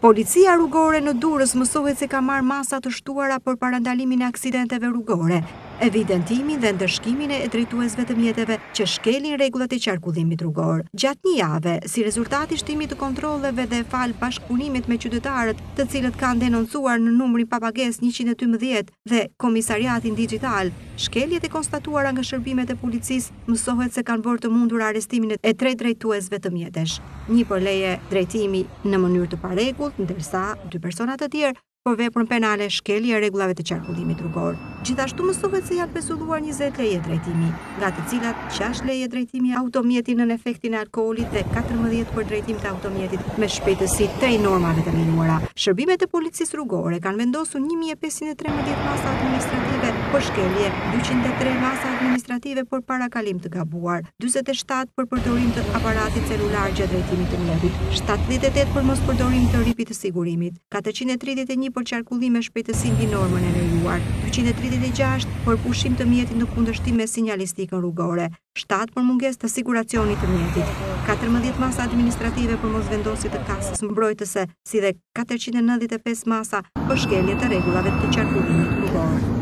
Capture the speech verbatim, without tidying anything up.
Policia rrugore në Durrës mësohet se ka marrë masa të shtuara për parandalimin e aksidenteve rrugore, evidentimin dhe ndëshkimin e drejtuesve të mjeteve që shkelin rregullat e qarkullimit rrugor. Gjatë një jave, si rezultat i shtimit të kontrolleve dhe fal bashkëpunimit me qytetarët, të cilët kanë denoncuar në numrin papagesë njëqind e dymbëdhjetë dhe komisariatin digjital, shkeljet e konstatuara nga shërbimet e policisë mësohet se kanë bërë të mundur arrestimin e tre drejtuesve të mjetesh. Një për leje drejtimi në mënyrë të parregullt, ndërsa dy persona të tjerë për veprën penale shkelje e rregullave të qarkullimit rrugor. Gjithashtu mësohet se janë pesulluar njëzet leje drejtimi, nga të cilat gjashtë leje drejtimi automjeti nën efektin e alkoolit dhe katërmbëdhjetë për drejtim të automjetit me shpejtësi tej normave të lejuara. Shërbimet e policisë rrugore kanë vendosur një mijë e pesëqind e trembëdhjetë masa administrative për shkelje, dyqind e tre masa administrative për parakalim të gabuar, dyzet e shtatë për përdorim të aparatit celular gjatë drejtimit të mjetit, shtatëdhjetë e tetë për mos përdorim të rripit të sigurimit, katërqind e tridhjetë e një për qarkullim me shpejtësi mbi normën e lejuar, dyqind e tridhjetë e gjashtë për pushim të mjetit në kundërshtim me sinjalistikën rrugore, shtatë për mungesë të siguracionit të mjetit, katërmbëdhjetë masa administrative për mosvendosje të kasës mbrojtëse, si dhe katërqind e nëntëdhjetë e pesë masa për shkelje të rregullave të qarkullimit rrugor.